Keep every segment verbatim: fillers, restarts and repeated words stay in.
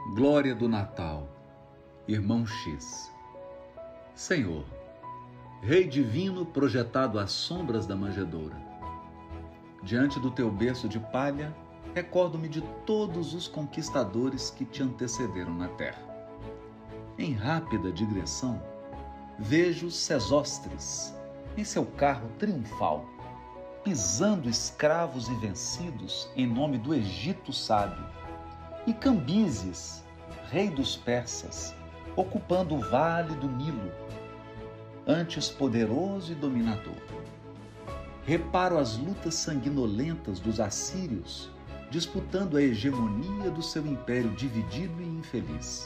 Glória do Natal, Irmão X. Senhor, Rei divino projetado às sombras da manjedoura, diante do teu berço de palha, recordo-me de todos os conquistadores que te antecederam na terra. Em rápida digressão, vejo Sesostres em seu carro triunfal, pisando escravos e vencidos em nome do Egito sábio, e Cambises, rei dos persas, ocupando o vale do Nilo, antes poderoso e dominador. Reparo as lutas sanguinolentas dos assírios, disputando a hegemonia do seu império dividido e infeliz.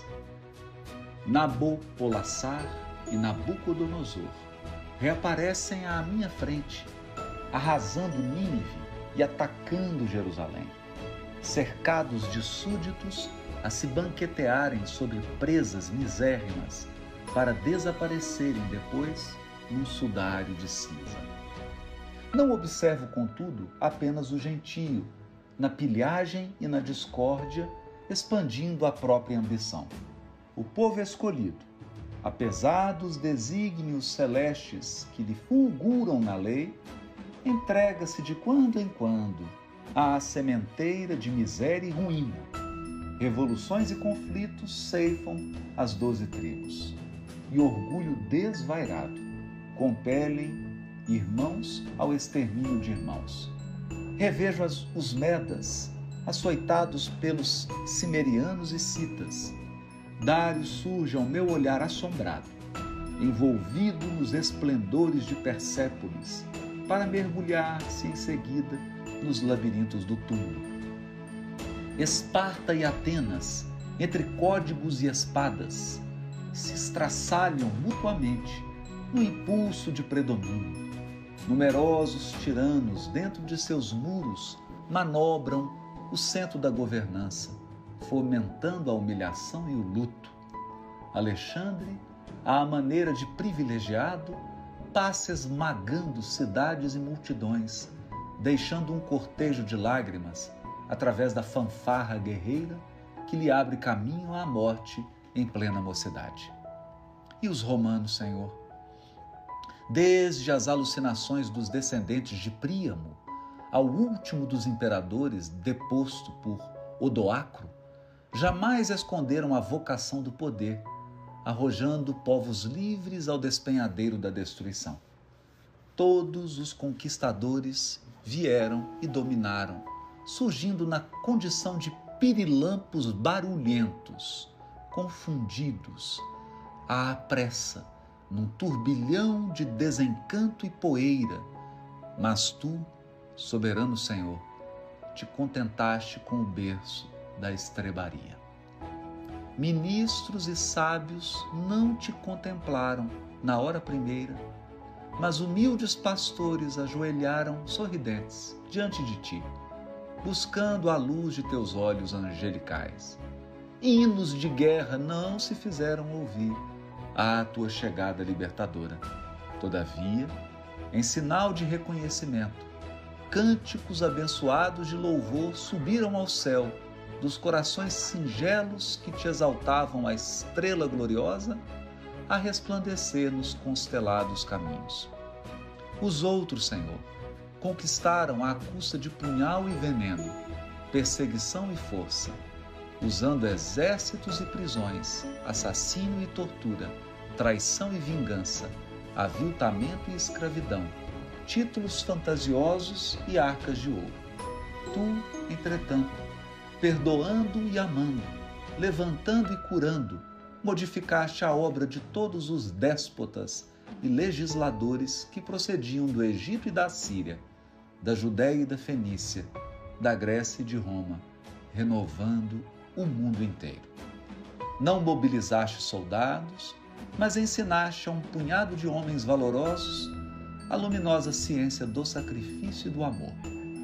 Nabopolassar e Nabucodonosor reaparecem à minha frente, arrasando Nínive e atacando Jerusalém, cercados de súditos a se banquetearem sobre presas misérrimas para desaparecerem depois num sudário de cinza. Não observo, contudo, apenas o gentio, na pilhagem e na discórdia, expandindo a própria ambição. O povo escolhido, apesar dos desígnios celestes que lhe fulguram na lei, entrega-se de quando em quando à sementeira de miséria e ruína. Revoluções e conflitos ceifam as doze tribos, e orgulho desvairado compelem irmãos ao extermínio de irmãos. Revejo as, os Medas, açoitados pelos cimerianos e citas. Dário surge ao meu olhar assombrado, envolvido nos esplendores de Persépolis, para mergulhar-se em seguida nos labirintos do túmulo. Esparta e Atenas, entre códigos e espadas, se estraçalham mutuamente no impulso de predomínio. Numerosos tiranos dentro de seus muros manobram o centro da governança, fomentando a humilhação e o luto. Alexandre, à maneira de privilegiado, passa esmagando cidades e multidões, deixando um cortejo de lágrimas através da fanfarra guerreira que lhe abre caminho à morte em plena mocidade. E os romanos, Senhor? Desde as alucinações dos descendentes de Príamo ao último dos imperadores deposto por Odoacro, jamais esconderam a vocação do poder, arrojando povos livres ao despenhadeiro da destruição. Todos os conquistadores vieram e dominaram, surgindo na condição de pirilampos barulhentos, confundidos, à pressa, num turbilhão de desencanto e poeira. Mas tu, soberano Senhor, te contentaste com o berço da estrebaria. Ministros e sábios não te contemplaram na hora primeira, mas humildes pastores ajoelharam sorridentes diante de ti, buscando a luz de teus olhos angelicais. Hinos de guerra não se fizeram ouvir à tua chegada libertadora. Todavia, em sinal de reconhecimento, cânticos abençoados de louvor subiram ao céu dos corações singelos que te exaltavam a estrela gloriosa a resplandecer nos constelados caminhos. Os outros, Senhor, conquistaram à custa de punhal e veneno, perseguição e força, usando exércitos e prisões, assassínio e tortura, traição e vingança, aviltamento e escravidão, títulos fantasiosos e arcas de ouro. Tu, entretanto, perdoando e amando, levantando e curando, modificaste a obra de todos os déspotas e legisladores que procediam do Egito e da Síria, da Judéia e da Fenícia, da Grécia e de Roma, renovando o mundo inteiro. Não mobilizaste soldados, mas ensinaste a um punhado de homens valorosos a luminosa ciência do sacrifício e do amor.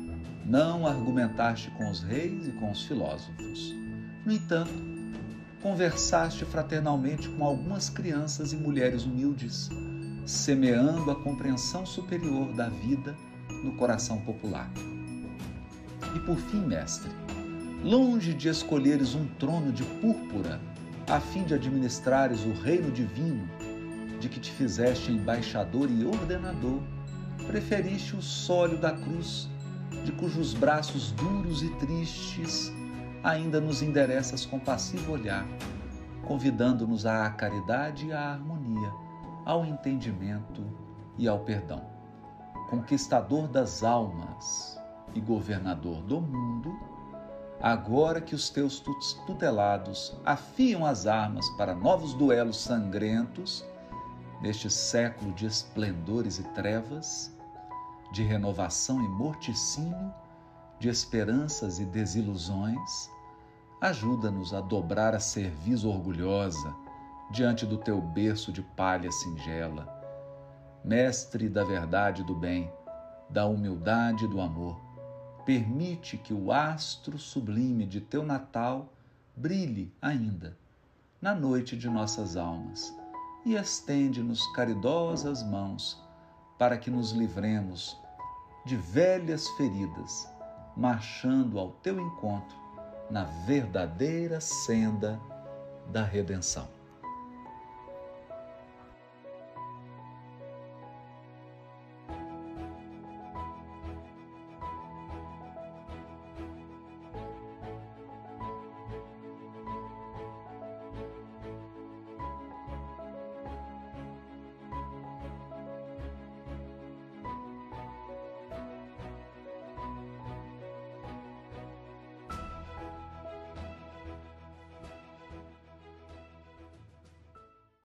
Não argumentaste com os reis e com os filósofos. No entanto, conversaste fraternalmente com algumas crianças e mulheres humildes, semeando a compreensão superior da vida no coração popular. E por fim, mestre, longe de escolheres um trono de púrpura, a fim de administrares o reino divino, de que te fizeste embaixador e ordenador, preferiste o sólio da cruz, de cujos braços duros e tristes ainda nos endereças compassivo olhar, convidando-nos à caridade e à harmonia, ao entendimento e ao perdão. Conquistador das almas e governador do mundo, agora que os teus tutelados afiam as armas para novos duelos sangrentos, neste século de esplendores e trevas, de renovação e morticínio, de esperanças e desilusões, ajuda-nos a dobrar a cerviz orgulhosa diante do teu berço de palha singela. Mestre da verdade e do bem, da humildade e do amor, permite que o astro sublime de teu Natal brilhe ainda na noite de nossas almas e estende-nos caridosas mãos para que nos livremos de velhas feridas, marchando ao teu encontro na verdadeira senda da redenção.